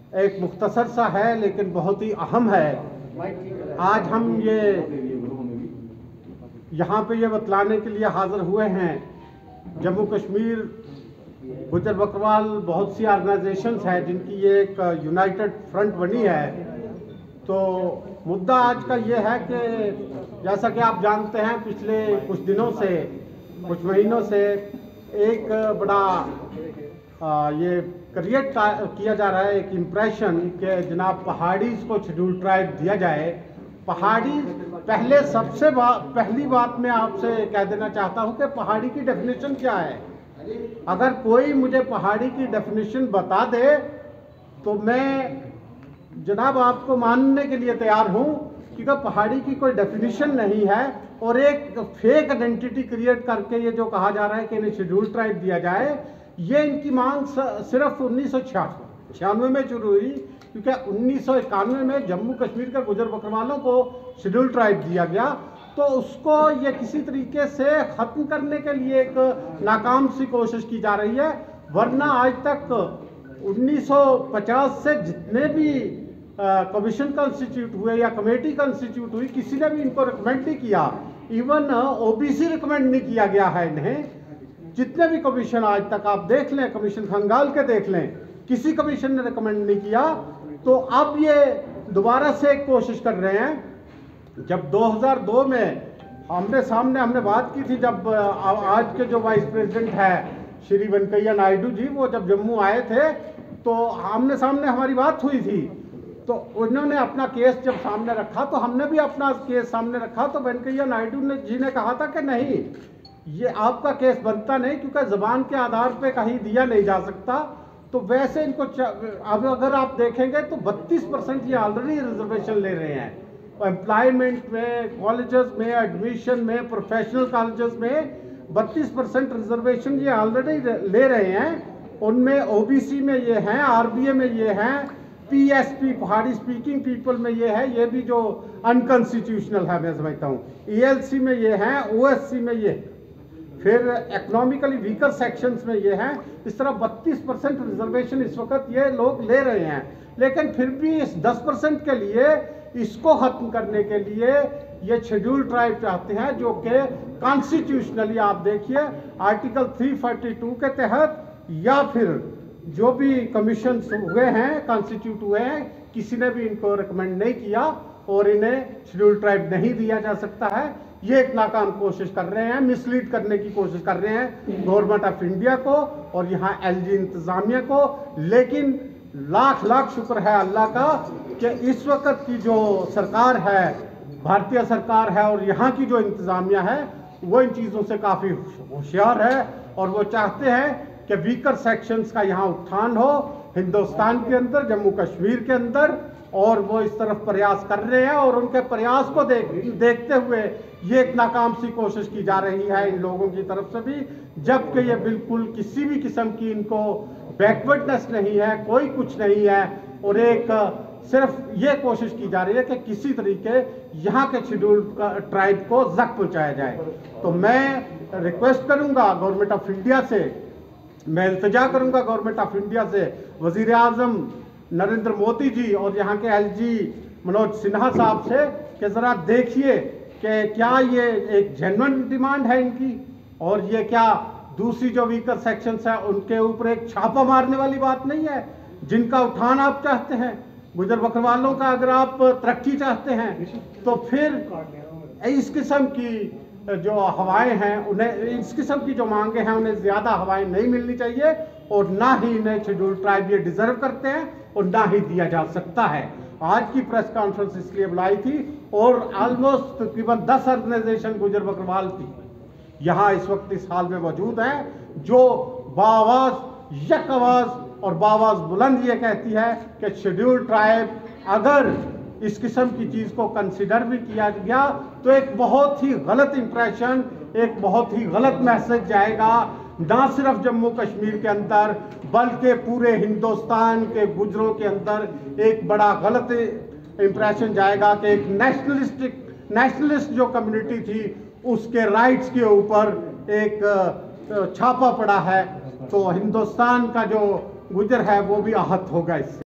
एक मुख्तसर सा है लेकिन बहुत ही अहम है। आज हम ये यहाँ पे ये बतलाने के लिए हाज़िर हुए हैं, जम्मू कश्मीर गुजर बकरवाल बहुत सी ऑर्गेनाइजेशंस हैं जिनकी ये एक यूनाइटेड फ्रंट बनी है। तो मुद्दा आज का ये है कि जैसा कि आप जानते हैं, पिछले कुछ दिनों से, कुछ महीनों से एक बड़ा ये क्रिएट किया जा रहा है, एक इम्प्रेशन कि जनाब पहाड़ीज़ को शेड्यूल ट्राइब दिया जाए। पहाड़ी पहले पहली बात मैं आपसे कह देना चाहता हूं कि पहाड़ी की डेफिनेशन क्या है। अगर कोई मुझे पहाड़ी की डेफिनेशन बता दे तो मैं जनाब आपको मानने के लिए तैयार हूं, क्योंकि पहाड़ी की कोई डेफिनेशन नहीं है और एक फेक आइडेंटिटी क्रिएट करके ये जो कहा जा रहा है कि इन्हें शेड्यूल ट्राइब दिया जाए, ये इनकी मांग सिर्फ 1996 में शुरू हुई, क्योंकि 1991 में जम्मू कश्मीर के गुजर बकरवालों को शेड्यूल ट्राइब दिया गया। तो उसको ये किसी तरीके से ख़त्म करने के लिए एक नाकाम सी कोशिश की जा रही है। वरना आज तक 1950 से जितने भी कमीशन कंस्टिट्यूट हुए या कमेटी कंस्टिट्यूट हुई, किसी ने भी इनको रिकमेंड नहीं किया। इवन ओबीसी रिकमेंड नहीं किया गया है इन्हें। जितने भी कमीशन आज तक आप देख लें, कमीशन खंगाल के देख लें, किसी कमीशन ने रिकमेंड नहीं किया। तो अब ये दोबारा से एक कोशिश कर रहे हैं। जब 2002 में हमने बात की थी, जब आज के जो वाइस प्रेसिडेंट है श्री वेंकैया नायडू जी, वो जब जम्मू आए थे तो आमने सामने हमारी बात हुई थी। तो उन्होंने अपना केस जब सामने रखा तो हमने भी अपना केस सामने रखा। तो वेंकैया नायडू जी ने कहा था कि नहीं, ये आपका केस बनता नहीं, क्योंकि ज़बान के आधार पे कहीं दिया नहीं जा सकता। तो वैसे इनको अब अगर आप देखेंगे तो 32% ये ऑलरेडी रिजर्वेशन ले रहे हैं। एम्प्लॉयमेंट में, कॉलेजेस में, एडमिशन में, प्रोफेशनल कॉलेजेस में 32% रिजर्वेशन ये ऑलरेडी ले रहे हैं। उनमें ओबीसी में ये हैं, आरबीए में ये हैं, पीएसपी पहाड़ी स्पीकिंग पीपल में ये है, ये भी जो अनकॉन्स्टिट्यूशनल है मैं समझता हूँ, ईएलसी में ये हैं, ओएससी में ये, फिर इकोनॉमिकली वीकर सेक्शंस में ये हैं। इस तरह 32% रिजर्वेशन इस वक्त ये लोग ले रहे हैं। लेकिन फिर भी इस 10% के लिए, इसको ख़त्म करने के लिए ये शेड्यूल ट्राइब चाहते हैं, जो कि कॉन्स्टिट्यूशनली आप देखिए आर्टिकल 342 के तहत या फिर जो भी कमीशन हुए हैं, कॉन्स्टिट्यूट हुए हैं, किसी ने भी इनको रिकमेंड नहीं किया और इन्हें शेड्यूल ट्राइब नहीं दिया जा सकता है। ये एक नाकाम कोशिश कर रहे हैं, मिसलीड करने की कोशिश कर रहे हैं गवर्नमेंट ऑफ इंडिया को और यहाँ एलजी इंतजामिया को। लेकिन लाख लाख शुक्र है अल्लाह का कि इस वक्त की जो सरकार है, भारतीय सरकार है, और यहाँ की जो इंतजामिया है, वो इन चीज़ों से काफ़ी होशियार है और वो चाहते हैं कि वीकर सेक्शंस का यहाँ उत्थान हो हिंदुस्तान के अंदर, जम्मू कश्मीर के अंदर, और वो इस तरफ प्रयास कर रहे हैं। और उनके प्रयास को देखते हुए ये एक नाकाम सी कोशिश की जा रही है इन लोगों की तरफ से भी, जबकि ये बिल्कुल किसी भी किस्म की इनको बैकवर्डनेस नहीं है, कोई कुछ नहीं है। और एक सिर्फ ये कोशिश की जा रही है कि किसी तरीके यहाँ के शेड्यूल ट्राइब को जख्म पहुँचाया जाए। तो मैं रिक्वेस्ट करूँगा गवर्नमेंट ऑफ इंडिया से, मैं इल्तिजा करूँगा गवर्नमेंट ऑफ इंडिया से, वज़ीर आज़म नरेंद्र मोदी जी और यहाँ के एलजी मनोज सिन्हा साहब से, कि ज़रा देखिए कि क्या ये एक जेन्युइन डिमांड है इनकी, और ये क्या दूसरी जो वीकर सेक्शंस है उनके ऊपर एक छापा मारने वाली बात नहीं है। जिनका उठान आप चाहते हैं, गुजर बकरवालों का अगर आप तरक्की चाहते हैं, तो फिर इस किस्म की जो हवाएं हैं उन्हें, इस किस्म की जो मांगे हैं उन्हें ज़्यादा हवाएं नहीं मिलनी चाहिए, और ना ही इन्हें शेड्यूल ट्राइब ये डिजर्व करते हैं और ना ही दिया जा सकता है। आज की प्रेस कॉन्फ्रेंस इसलिए बुलाई थी, और ऑलमोस्ट तकरीबन 10 ऑर्गेनाइजेशन गुजर बकरवाल की यहाँ इस वक्त इस हाल में मौजूद हैं, जो बाआवाज़ यक आवाज़ और बाआवाज़ बुलंद ये कहती है कि शेड्यूल ट्राइब अगर इस किस्म की चीज़ को कंसिडर भी किया गया तो एक बहुत ही गलत इंप्रेशन, एक बहुत ही गलत मैसेज जाएगा, ना सिर्फ जम्मू कश्मीर के अंदर बल्कि पूरे हिंदुस्तान के गुजरों के अंदर एक बड़ा गलत इंप्रेशन जाएगा कि एक नेशनलिस्ट जो कम्युनिटी थी उसके राइट्स के ऊपर एक छापा पड़ा है। तो हिंदुस्तान का जो गुजर है वो भी आहत होगा इससे।